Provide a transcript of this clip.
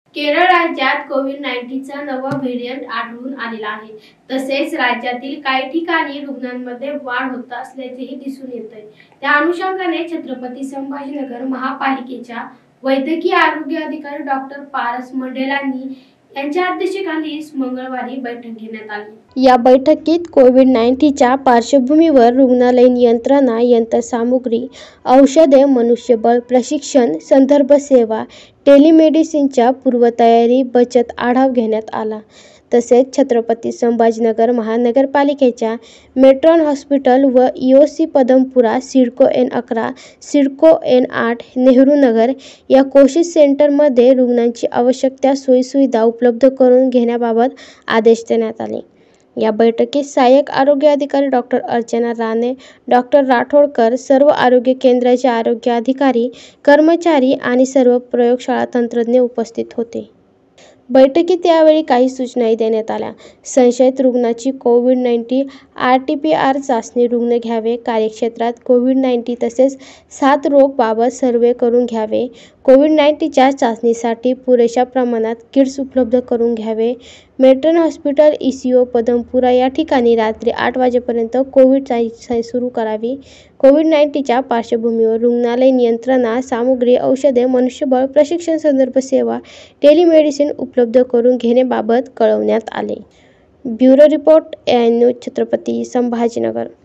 केरळ राज्यात कोविड-19चा नवा व्हेरियंट आढळून आलेला आहे. तसेच राज्यातील काही ठिकाणी रुग्णांमध्ये वाढ होत असल्याचेही दिसून येतंय. त्या अनुषंगाने छत्रपती संभाजीनगर महापालिकेच्या वैद्यकीय आरोग्य अधिकारी डॉक्टर पारस मंडेलांनी यांच्या अध्यक्षतेखाली मंगळवारी बैठक घेण्यात आली. या बैठकीत कोविड-19च्या पार्श्वभूमीवर रुग्णालयीन यंत्रणा, यंत्रसामुग्री, औषधे, मनुष्यबळ, प्रशिक्षण, संदर्भ सेवा, टेलिमेडिसिनच्या पूर्वतयारी बचत आढावा घेण्यात आला. तसेच छत्रपती संभाजीनगर महानगरपालिकेच्या मेट्रॉन हॉस्पिटल व EOC Padampura, CIDCO N11, CIDCO N8, Nehru Nagar या कोविड सेंटरमध्ये रुग्णांची आवश्यक त्या सोयीसुविधा उपलब्ध करून घेण्याबाबत आदेश देण्यात आले. या बैठकीत सहाय्यक आरोग्य अधिकारी डॉक्टर अर्चना राणे, डॉक्टर राठोडकर, सर्व आरोग्य केंद्राचे आरोग्य अधिकारी, कर्मचारी आणि सर्व प्रयोगशाळा तंत्रज्ञ उपस्थित होते. बैठकीत यावेळी काही सूचनाही देण्यात आल्या. संशयित रुग्णाची कोविड-19 RT-PCR चाचणी रुग्ण घ्यावे. कार्यक्षेत्रात कोविड-19 तसेच साथरोग बाबत सर्व्हे करून घ्यावे. कोविड-19च्या चाचणीसाठी पुरेशा प्रमाणात किट्स उपलब्ध करून घ्यावे. मेट्रॉन हॉस्पिटल, ECO पदमपुरा या ठिकाणी रात्री 8 वाजेपर्यंत कोविड चाचणी सुरू करावी. कोविड-19च्या पार्श्वभूमीवर रुग्णालयीन यंत्रणा, सामुग्री, औषधे, मनुष्यबळ, प्रशिक्षण, संदर्भ सेवा, टेलिमेडिसिन उपलब्ध करून घेण्याबाबत कळवण्यात आले. Bureau report, AI news, Chhatrapati Sambhajinagar.